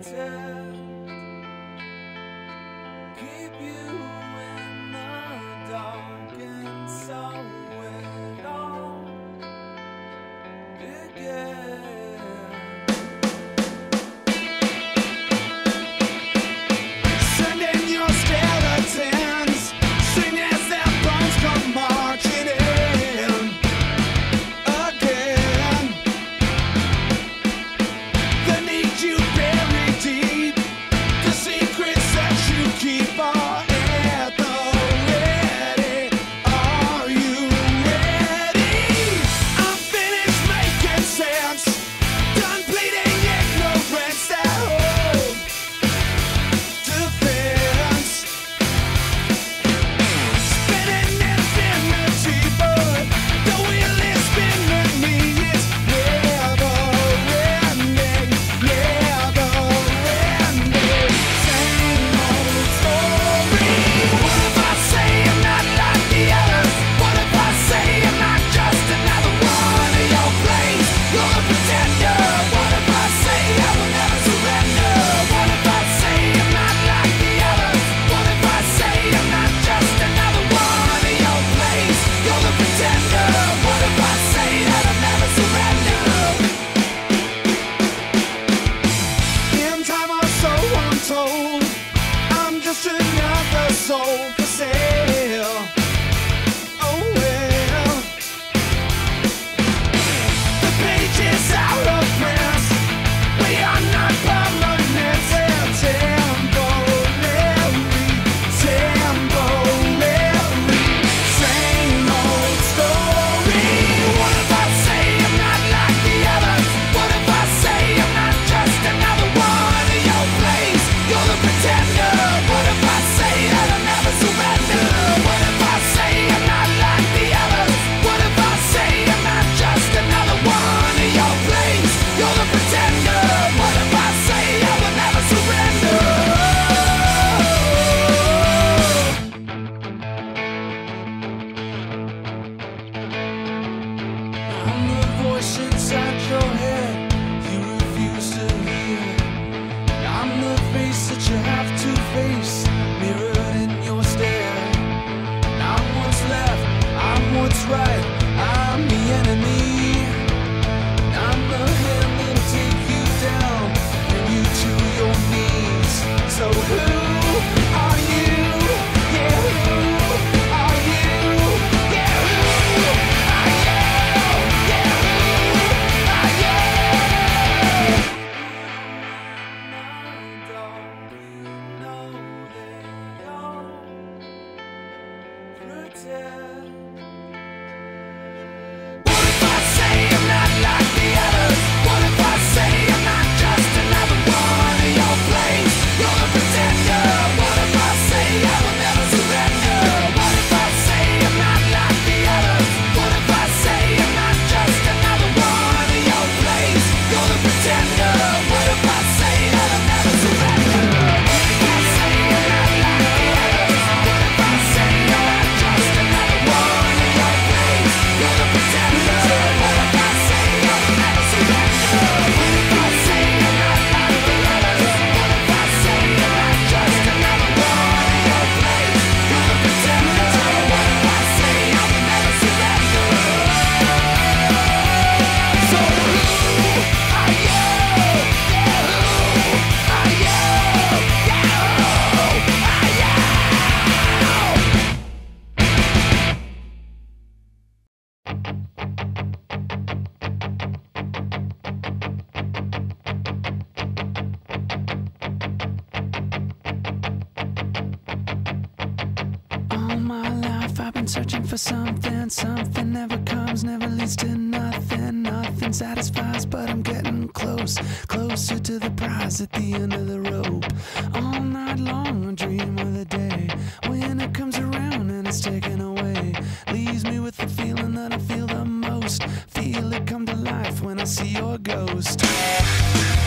pretend, keep you in the dark, and so it all began. Sending your skeletons, sing as their bones come marching in again. The need you bury deep, the secrets that you keep are at the ready. Are you ready? I'm finished making sense, done bleeding ignorance that hold defense. Spinning infinity, but the wheel is spinning me. It's never ending, never ending. Same old story. What if I say I'm not like the others? What if I say I'm not just another one of your plays? You're a pretender. What if I say I will never surrender? What if I say I'm not like the others? What if I say I'm not just another one of your plays? You're the pretender. What if I say that I'll never surrender? In time or so untold, I'm just another soul for sale. Oh well, the page is out of print. We are not permanent. They're temporary, temporary. Same old story. What if I say I'm not like the others? What if I say I'm not just another one of your plays? You're the pretender. What if I say that I'll never surrender? What if I say I'm not like the others? What if I say I'm not just another one of your plays? You're the pretender. What if I say I will never surrender? I'm the voice inside your head you refuse to hear. I'm the face that you have to face, mirrored in your stare. I'm what's left, I'm what's right, I'm the enemy. I'm the hand that'll take you down, bring you to your knees. So who are you? Yeah, who are you? Yeah, who are you? Yeah, who are you? Don't you know they all pretend? What if I say I'm not like the others? What if I say I'm not just another one of your plays? You're the pretender. What if I say I will never surrender? What if I say I'm not like the others? What if I say I'm not just another one of your plays? You're the pretender. What if I say that I'll never surrender? What if I say I'm not like the others? What if I say I'm not just another one of your plays? You're the pretender. What if I say I will never surrender? What if I say I'm not like the others? What if I say I'm not just another one of your plays? You're the pretender. What if I say I will never surrender? So who are you? Yeah, who are you? Yeah, who are All my life I've been searching for something. Something never comes, never leads to nothing. Nothing satisfies, but I'm getting close, closer to the prize at the end of the rope. All night long I dream of the day when it comes around and it's taken away. Leaves me with the feeling that I feel the most. Feel it come to life when I see your ghost.